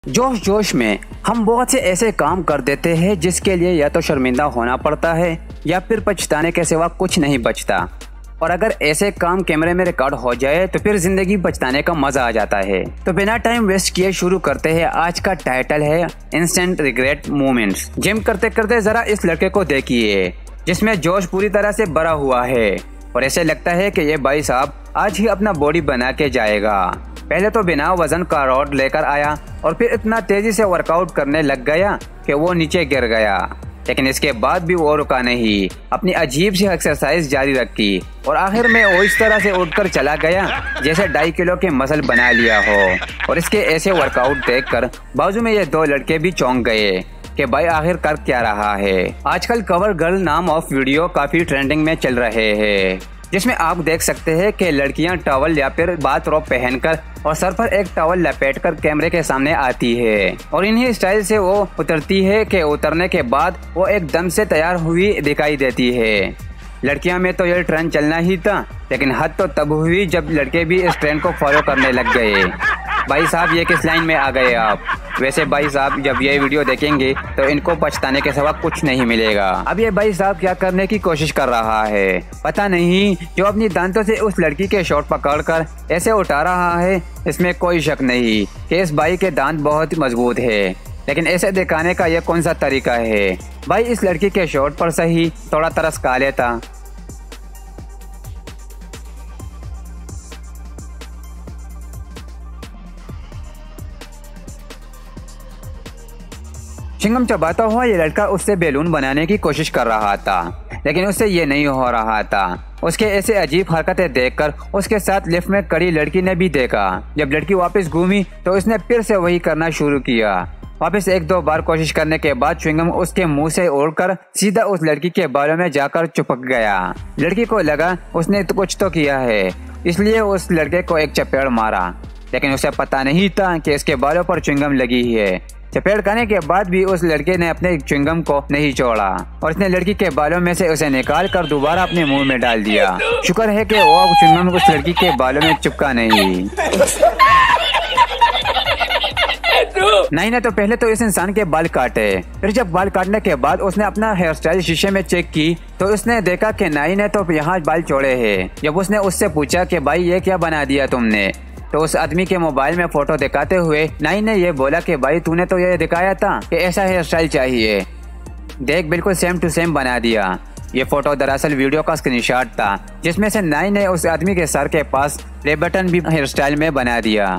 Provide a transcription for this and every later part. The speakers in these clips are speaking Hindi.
जोश जोश में हम बहुत से ऐसे काम कर देते हैं जिसके लिए या तो शर्मिंदा होना पड़ता है या फिर पछताने के सिवा कुछ नहीं बचता। और अगर ऐसे काम कैमरे में रिकॉर्ड हो जाए तो फिर जिंदगी बचताने का मजा आ जाता है। तो बिना टाइम वेस्ट किए शुरू करते हैं। आज का टाइटल है इंस्टेंट रिग्रेट मोमेंट्स। जिम करते करते जरा इस लड़के को देखिए जिसमें जोश पूरी तरह से भरा हुआ है और ऐसे लगता है कि ये भाई साहब आज ही अपना बॉडी बना के जाएगा। पहले तो बिना वजन का रॉड लेकर आया और फिर इतना तेजी से वर्कआउट करने लग गया कि वो नीचे गिर गया, लेकिन इसके बाद भी वो रुका नहीं, अपनी अजीब सी एक्सरसाइज जारी रखी और आखिर में वो इस तरह से उठकर चला गया जैसे 2.5 किलो के मसल बना लिया हो। और इसके ऐसे वर्कआउट देखकर बाजू में ये दो लड़के भी चौंक गए कि भाई आखिर कर क्या रहा है। आजकल कवर गर्ल नाम ऑफ वीडियो काफी ट्रेंडिंग में चल रहे हैं, जिसमें आप देख सकते हैं कि लड़कियां टॉवल या फिर बाथ रोब पहनकर और सर पर एक टॉवल लपेटकर कैमरे के सामने आती है और इन्हीं स्टाइल से वो उतरती है कि उतरने के बाद वो एकदम से तैयार हुई दिखाई देती है। लड़कियां में तो ये ट्रेंड चलना ही था, लेकिन हद तो तब हुई जब लड़के भी इस ट्रेंड को फॉलो करने लग गए। भाई साहब ये किस लाइन में आ गए आप? वैसे भाई साहब जब ये वीडियो देखेंगे तो इनको पछताने के सिवा कुछ नहीं मिलेगा। अब ये भाई साहब क्या करने की कोशिश कर रहा है पता नहीं, जो अपनी दांतों से उस लड़की के शॉट पकड़कर ऐसे उठा रहा है। इसमें कोई शक नहीं कि इस भाई के दांत बहुत ही मजबूत है, लेकिन ऐसे दिखाने का यह कौन सा तरीका है? भाई इस लड़की के शॉट पर सही थोड़ा तरस खा लेता। चिंगम चबाता हुआ ये लड़का उससे बैलून बनाने की कोशिश कर रहा था, लेकिन उससे ये नहीं हो रहा था। उसके ऐसे अजीब हरकतें देखकर उसके साथ लिफ्ट में खड़ी लड़की ने भी देखा। जब लड़की वापस घूमी तो उसने फिर से वही करना शुरू किया। वापस 1-2 बार कोशिश करने के बाद च्युइंगम उसके मुंह से उड़कर सीधा उस लड़की के बालों में जाकर चिपक गया। लड़की को लगा उसने तो कुछ तो किया है, इसलिए उस लड़के को एक चपेड़ मारा, लेकिन उसे पता नहीं था कि इसके बालों पर च्युइंगम लगी है। चपेड़ खाने के बाद भी उस लड़के ने अपने च्युइंगम को नहीं छोड़ा और उसने लड़की के बालों में से उसे निकाल कर दोबारा अपने मुंह में डाल दिया। शुक्र है कि वो च्युइंगम उस लड़की के बालों में चिपका नहीं। नहीं ने तो पहले तो इस इंसान के बाल काटे, फिर जब बाल काटने के बाद उसने अपना हेयर स्टाइल शीशे में चेक की तो उसने देखा कि नाई ने तो यहाँ बाल छोड़े हैं। जब उसने उससे पूछा कि भाई ये क्या बना दिया तुमने, तो उस आदमी के मोबाइल में फोटो दिखाते हुए नाई ने ये बोला कि भाई तूने तो ये दिखाया था कि ऐसा हेयर स्टाइल चाहिए, देख बिल्कुल सेम टू सेम बना दिया। ये फोटो दरअसल वीडियो का स्क्रीनशॉट था जिसमें से नाई ने उस आदमी के सर के पास प्ले बटन भी हेयर स्टाइल में बना दिया।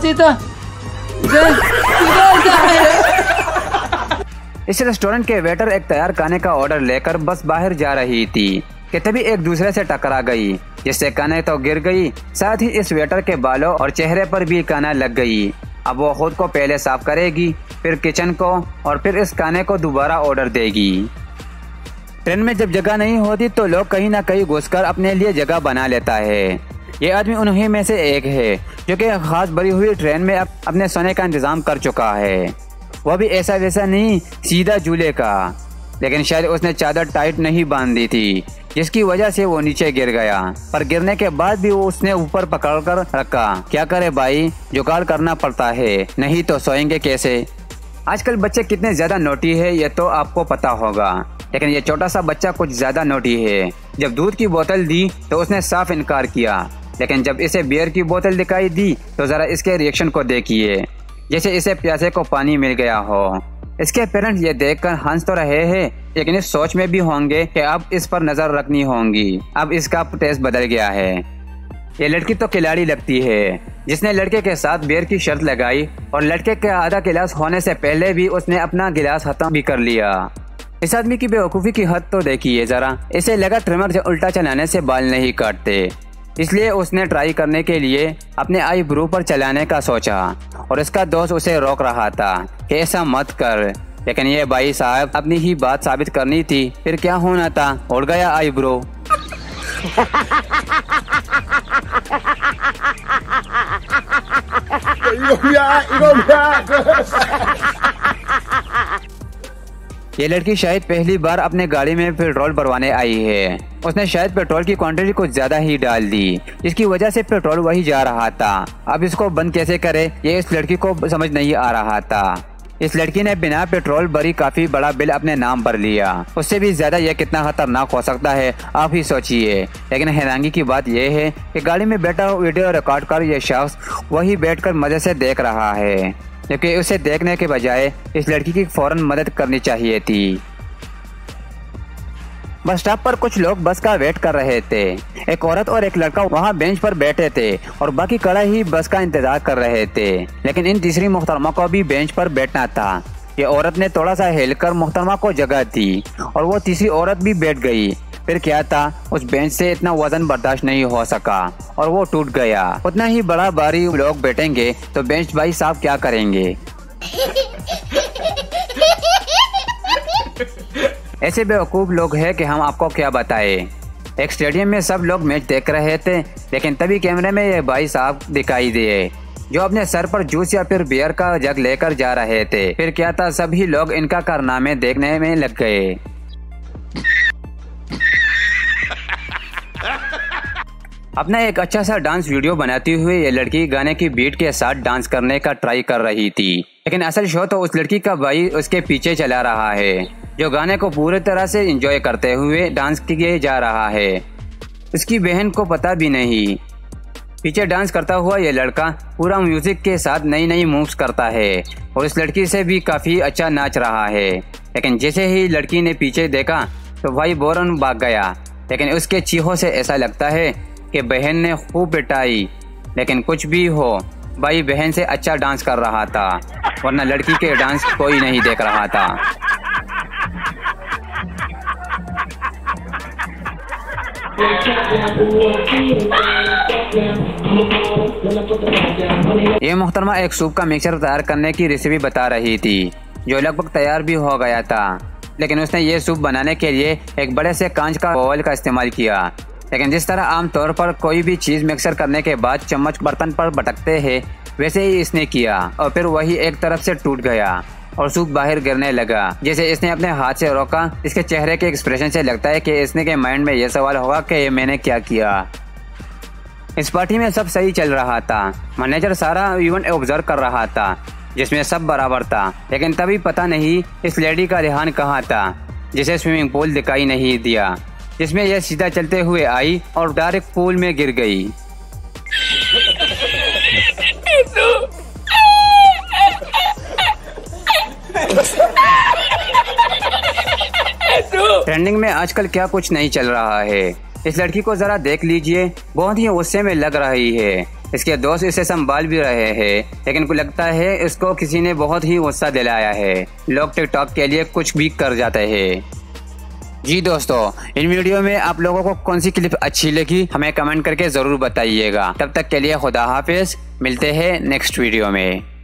इस रेस्टोरेंट के वेटर एक तैयार खाने का ऑर्डर लेकर बस बाहर जा रही थी कि तभी एक दूसरे से टकरा गई, जिससे काने तो गिर गई, साथ ही इस वेटर के बालों और चेहरे पर भी काना लग गई। अब वो खुद को पहले साफ करेगी, फिर किचन को और फिर इस काने को दोबारा ऑर्डर देगी। ट्रेन में जब जगह नहीं होती तो लोग कहीं ना कहीं घुसकर अपने लिए जगह बना लेता है। ये आदमी उन्हीं में से एक है जो कि खास भरी हुई ट्रेन में अपने सोने का इंतजाम कर चुका है। वह भी ऐसा वैसा नहीं, सीधा झूले का, लेकिन शायद उसने चादर टाइट नहीं बांधी थी, जिसकी वजह से वो नीचे गिर गया। पर गिरने के बाद भी वो उसने ऊपर पकड़कर रखा। क्या करे भाई, जुगाड़ करना पड़ता है, नहीं तो सोएंगे कैसे। आजकल बच्चे कितने ज्यादा नोटी है ये तो आपको पता होगा, लेकिन ये छोटा सा बच्चा कुछ ज्यादा नोटी है। जब दूध की बोतल दी तो उसने साफ इनकार किया, लेकिन जब इसे बियर की बोतल दिखाई दी तो जरा इसके रिएक्शन को देखिए, जैसे इसे प्यासे को पानी मिल गया हो। इसके पेरेंट्स ये देखकर हंस तो रहे हैं, लेकिन इस सोच में भी होंगे कि अब इस पर नजर रखनी होगी। अब इसका टेस्ट बदल गया है। ये लड़की तो खिलाड़ी लगती है, जिसने लड़के के साथ बियर की शर्त लगाई और लड़के के आधा गिलास होने से पहले भी उसने अपना गिलास खत्म भी कर लिया। इस आदमी की बेवकूफ़ी की हद तो देखिए जरा। इसे लगा ट्रिमर से उल्टा चलाने से बाल नहीं काटते, इसलिए उसने ट्राई करने के लिए अपने आईब्रो पर चलाने का सोचा और इसका दोस्त उसे रोक रहा था कि ऐसा मत कर, लेकिन ये भाई साहब अपनी ही बात साबित करनी थी। फिर क्या होना था, उड़ गया आईब्रो। ये लड़की शायद पहली बार अपने गाड़ी में पेट्रोल भरवाने आई है। उसने शायद पेट्रोल की क्वांटिटी कुछ ज्यादा ही डाल दी, जिसकी वजह से पेट्रोल वही जा रहा था। अब इसको बंद कैसे करे ये इस लड़की को समझ नहीं आ रहा था। इस लड़की ने बिना पेट्रोल भरी काफी बड़ा बिल अपने नाम भर लिया। उससे भी ज्यादा यह कितना खतरनाक हो सकता है आप ही सोचिए। लेकिन हैरानी की बात यह है कि गाड़ी में बैठा वीडियो रिकॉर्ड कर यह शख्स वही बैठकर मजे से देख रहा है, क्योंकि उसे देखने के बजाय इस लड़की की फौरन मदद करनी चाहिए थी। बस स्टॉप पर कुछ लोग बस का वेट कर रहे थे। एक औरत और एक लड़का वहां बेंच पर बैठे थे और बाकी कड़ा ही बस का इंतजार कर रहे थे। लेकिन इन तीसरी मोहतरमा को भी बेंच पर बैठना था। ये औरत ने थोड़ा सा हिलकर मोहतरमा को जगह दी और वो तीसरी औरत भी बैठ गई। फिर क्या था, उस बेंच से इतना वजन बर्दाश्त नहीं हो सका और वो टूट गया। उतना ही बड़ा भारी लोग बैठेंगे तो बेंच भाई साहब क्या करेंगे। ऐसे बेवकूफ लोग हैं कि हम आपको क्या बताएं। एक स्टेडियम में सब लोग मैच देख रहे थे, लेकिन तभी कैमरे में ये भाई साहब दिखाई दिए जो अपने सर पर जूस या फिर बियर का जग लेकर जा रहे थे। फिर क्या था, सभी लोग इनका कारनामे देखने में लग गए। अपना एक अच्छा सा डांस वीडियो बनाती हुई ये लड़की गाने की बीट के साथ डांस करने का ट्राई कर रही थी, लेकिन असल शो तो उस लड़की का भाई उसके पीछे चला रहा है, जो गाने को पूरी तरह से एंजॉय करते हुए डांस किए जा रहा है। उसकी बहन को पता भी नहीं। पीछे डांस करता हुआ ये लड़का पूरा म्यूजिक के साथ नई नई मूव्स करता है और इस लड़की से भी काफी अच्छा नाच रहा है। लेकिन जैसे ही लड़की ने पीछे देखा तो भाई फौरन भाग गया। लेकिन उसके चीखों से ऐसा लगता है कि बहन ने खूब पिटाई। लेकिन कुछ भी हो, भाई बहन से अच्छा डांस कर रहा था, वरना लड़की के डांस कोई नहीं देख रहा था। ये मोहतरमा एक सूप का मिक्सचर तैयार करने की रेसिपी बता रही थी, जो लगभग तैयार भी हो गया था। लेकिन उसने ये सूप बनाने के लिए एक बड़े से कांच का बाउल का इस्तेमाल किया। लेकिन जिस तरह आमतौर पर कोई भी चीज मिक्सर करने के बाद चम्मच बर्तन पर भटकते हैं, वैसे ही इसने किया और फिर वही एक तरफ से टूट गया और सूप बाहर गिरने लगा। जैसे इसने अपने हाथ से रोका, इसके चेहरे के एक्सप्रेशन से लगता है कि इसने के माइंड में यह सवाल होगा कि मैंने क्या किया। इस पार्टी में सब सही चल रहा था। मैनेजर सारा इवेंट ऑब्जर्व कर रहा था, जिसमें सब बराबर था। लेकिन तभी पता नहीं इस लेडी का ध्यान कहाँ था, जिसे स्विमिंग पूल दिखाई नहीं दिया, जिसमें यह सीधा चलते हुए आई और डायरेक्ट पूल में गिर गई। ट्रेंडिंग में आजकल क्या कुछ नहीं चल रहा है। इस लड़की को जरा देख लीजिए, बहुत ही गुस्से में लग रही है। इसके दोस्त इसे संभाल भी रहे हैं, लेकिन लगता है इसको किसी ने बहुत ही गुस्सा दिलाया है। लोग टिकटॉक के लिए कुछ भी कर जाते हैं। जी दोस्तों, इन वीडियो में आप लोगों को कौन सी क्लिप अच्छी लगी हमें कमेंट करके जरूर बताइएगा। तब तक के लिए खुदा हाफिज, मिलते हैं नेक्स्ट वीडियो में।